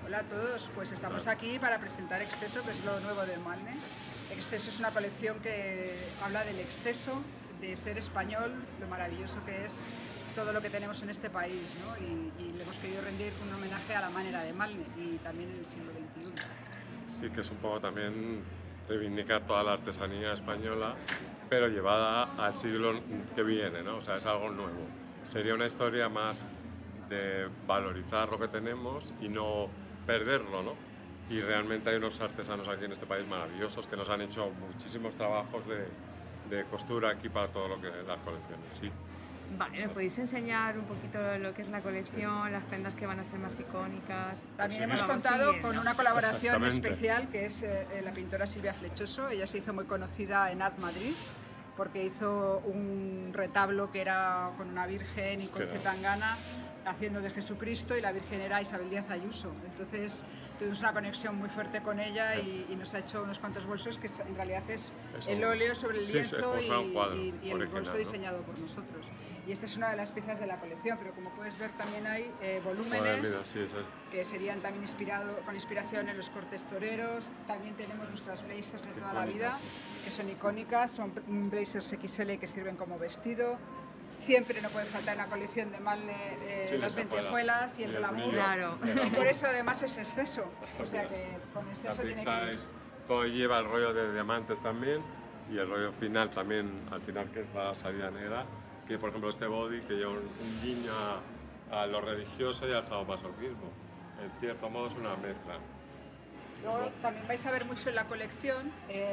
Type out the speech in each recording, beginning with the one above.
Hola a todos, pues estamos aquí para presentar Exceso, que es lo nuevo de Malne. Exceso es una colección que habla del exceso, de ser español, lo maravilloso que es todo lo que tenemos en este país, ¿no? Y le hemos querido rendir un homenaje a la manera de Malne y también en el siglo XXI. Sí, que es un poco también reivindicar toda la artesanía española, pero llevada al siglo que viene, ¿no? O sea, es algo nuevo. Sería una historia más de valorizar lo que tenemos y no perderlo, ¿no? Y realmente hay unos artesanos aquí en este país maravillosos que nos han hecho muchísimos trabajos de costura aquí para todo lo que es las colecciones, sí. Vale, ¿nos podéis enseñar un poquito lo que es la colección, las prendas que van a ser más icónicas? También Sí, hemos vamos contado siguiendo. con una colaboración Exactamente. especial que es la pintora Silvia Flechoso. Ella se hizo muy conocida en Art Madrid porque hizo un retablo que era con una virgen y con Zetangana haciendo de Jesucristo, y la virgen era Isabel Díaz Ayuso. Entonces tuvimos una conexión muy fuerte con ella y nos ha hecho unos cuantos bolsos que en realidad es el óleo sobre el lienzo es un cuadro y el original, bolso ¿no? diseñado por nosotros. Y esta es una de las piezas de la colección, pero como puedes ver también hay volúmenes que serían también con inspiración en los cortes toreros. También tenemos nuestras blazers de toda la vida, que son icónicas, son blazers XL que sirven como vestido. Siempre no puede faltar en la colección de Malne las lentejuelas y el glamour. Claro. Y por eso además es exceso. O sea que con exceso tiene que ir. Todo lleva el rollo de diamantes también y el rollo final también, al final, que es la salida negra, que por ejemplo este body que lleva un guiño a lo religioso y al sadomasoquismo. En cierto modo es una mezcla. Luego también vais a ver mucho en la colección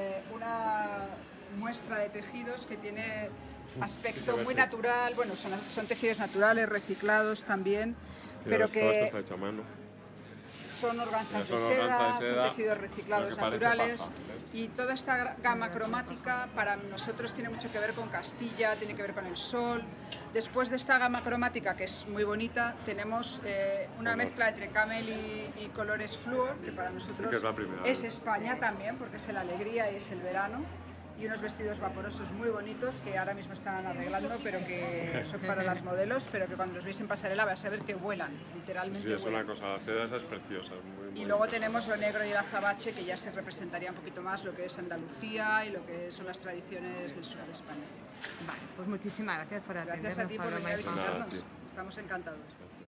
una muestra de tejidos que tiene aspecto muy natural. Bueno, son tejidos naturales, reciclados también, pero Todo esto que está hecho a mano. son organzas de Son seda, organzas de seda, son tejidos reciclados lo que parece naturales. paja. Y toda esta gama cromática para nosotros tiene mucho que ver con Castilla, tiene que ver con el sol. Después de esta gama cromática, que es muy bonita, tenemos una mezcla entre camel y colores fluor, que para nosotros es España también, porque es la alegría y es el verano. Y unos vestidos vaporosos muy bonitos que ahora mismo están arreglando, pero que son para las modelos, pero que cuando los veis en pasarela vais a ver que vuelan, literalmente. Sí, es vuelan. una cosa, la seda esa es preciosa. Muy Y luego tenemos lo negro y el azabache, que ya se representaría un poquito más lo que es Andalucía y lo que son las tradiciones del sur de España. Vale, pues muchísimas gracias por atendernos. Gracias a ti por venir a Paloma y Juan. visitarnos. Estamos encantados.